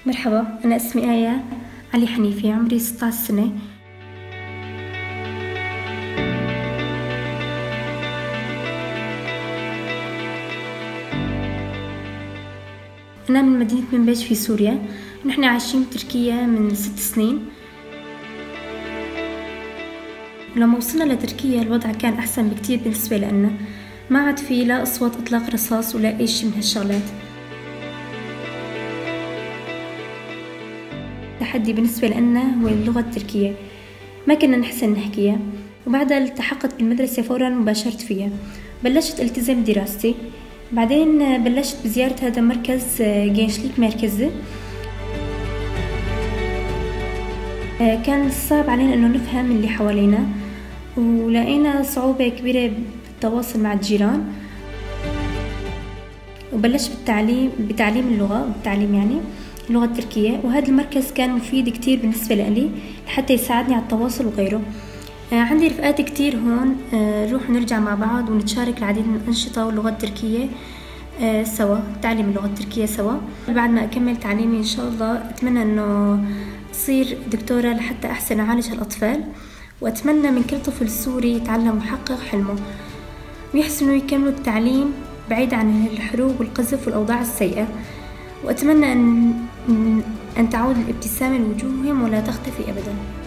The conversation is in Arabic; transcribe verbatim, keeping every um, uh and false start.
مرحبا، أنا اسمي آية علي حنيفي، عمري ستة عشر سنة. أنا من مدينة منبج في سوريا، ونحن عايشين بتركيا من ست سنين. لما وصلنا لتركيا الوضع كان أحسن بكتير بالنسبة لنا، ما عاد في لا أصوات إطلاق رصاص ولا أي شيء من هالشغلات. التحدي بالنسبة لنا هو اللغة التركية، ما كنا نحسن نحكيها، وبعدها التحقت بالمدرسة فورا وباشرت فيها. بلشت التزم دراستي، بعدين بلشت بزيارة هذا مركز جينشليك مركزي. كان صعب علينا انه نفهم اللي حوالينا، ولقينا صعوبة كبيرة بالتواصل مع الجيران. وبلشت بالتعليم بتعليم اللغة بالتعليم يعني اللغة التركية، وهذا المركز كان مفيد كتير بالنسبة لي لحتى يساعدني على التواصل وغيره. عندي رفقات كتير هون، نروح ونرجع مع بعض ونتشارك العديد من الأنشطة واللغة التركية سوا، تعليم اللغة التركية سوا. بعد ما أكمل تعليمي إن شاء الله أتمنى أنه أصير دكتورة لحتى أحسن أعالج هالأطفال، وأتمنى من كل طفل سوري يتعلم ويحقق حلمه ويحسنوا يكملوا التعليم بعيد عن الحروب والقذف والأوضاع السيئة. وأتمنى أن أن تعود الابتسامة لوجوههم ولا تختفي أبدا.